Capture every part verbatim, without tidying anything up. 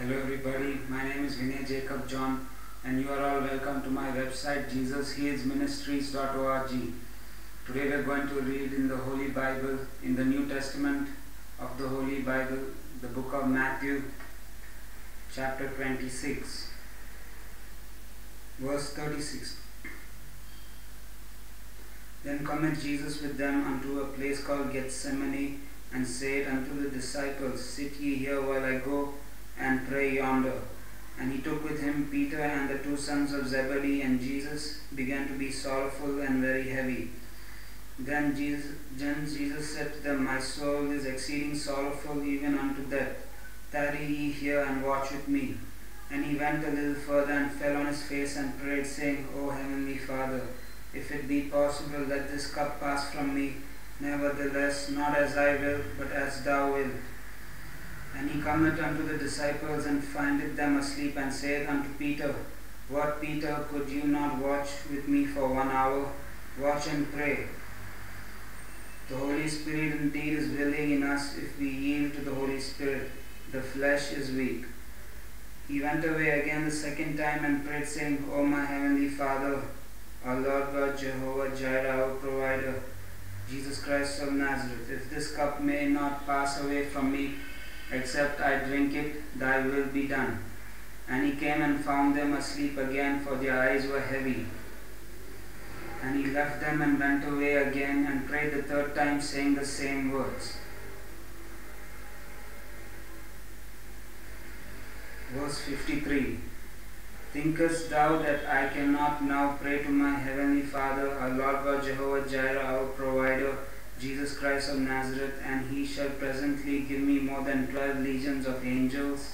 Hello everybody, my name is Vinay Jacob John and you are all welcome to my website jesus heals ministries dot org. Today we are going to read in the Holy Bible, in the New Testament of the Holy Bible, the book of Matthew, chapter twenty-six, verse thirty-six. Then cometh Jesus with them unto a place called Gethsemane, and said unto the disciples, Sit ye here while I go and pray yonder. And he took with him Peter and the two sons of Zebedee, and Jesus began to be sorrowful and very heavy. Then Jesus, then Jesus said to them, My soul is exceeding sorrowful even unto death. Tarry ye here and watch with me. And he went a little further and fell on his face and prayed, saying, O heavenly Father, if it be possible, let this cup pass from me. Nevertheless, not as I will, but as thou wilt. And he cometh unto the disciples, and findeth them asleep, and saith unto Peter, What, Peter, could you not watch with me for one hour? Watch and pray. The Holy Spirit indeed is willing in us if we yield to the Holy Spirit. The flesh is weak. He went away again the second time and prayed, saying, O my heavenly Father, our Lord God, Jehovah Jireh, our provider, Jesus Christ of Nazareth, if this cup may not pass away from me, except I drink it, thy will be done. And he came and found them asleep again, for their eyes were heavy. And he left them and went away again, and prayed the third time, saying the same words. Verse fifty-three. Thinkest thou that I cannot now pray to my heavenly Father, our Lord God, Jehovah Jireh, our provider, Jesus Christ of Nazareth, and he shall presently give me more than twelve legions of angels?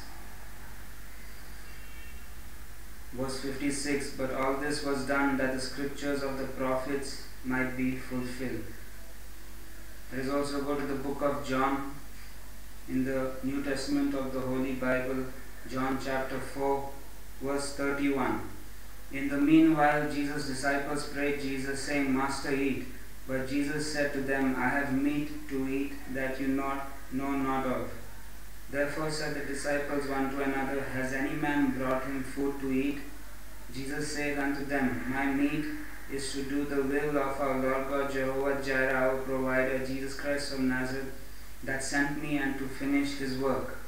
Verse fifty-six. But all this was done that the scriptures of the prophets might be fulfilled. Let us also go to the book of John in the New Testament of the Holy Bible, John chapter four, verse thirty-one. In the meanwhile Jesus' disciples prayed Jesus, saying, Master, eat. But Jesus said to them, I have meat to eat that you not know not of. Therefore said the disciples one to another, Has any man brought him food to eat? Jesus said unto them, My meat is to do the will of our Lord God, Jehovah Jireh, our provider, Jesus Christ of Nazareth, that sent me, and to finish his work.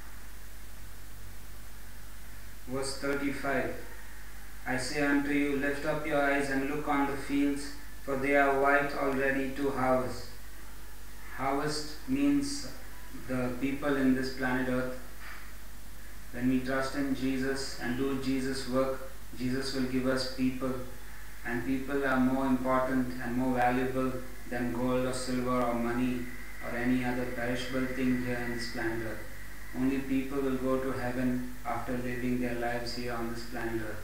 Verse thirty-five. I say unto you, lift up your eyes and look on the fields, for they are white already to harvest. Harvest means the people in this planet Earth. When we trust in Jesus and do Jesus' work, Jesus will give us people, and people are more important and more valuable than gold or silver or money or any other perishable thing here in this planet Earth. Only people will go to heaven after living their lives here on this planet Earth.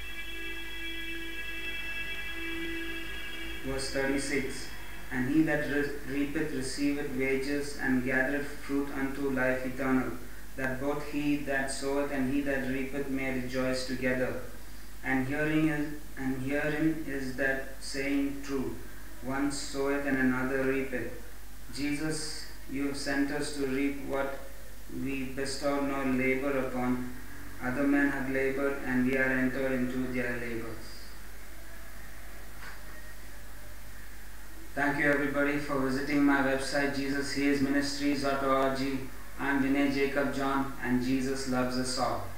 Verse thirty-six. And he that re reapeth receiveth wages, and gathereth fruit unto life eternal, that both he that soweth and he that reapeth may rejoice together. And hearing is, and herein is that saying true, one soweth and another reapeth. Jesus, you have sent us to reap what we bestowed no labor upon. Other men have labored, and we are entered into their labors. Thank you everybody for visiting my website jesus heals ministries dot org. I am Vinay Jacob John, and Jesus loves us all.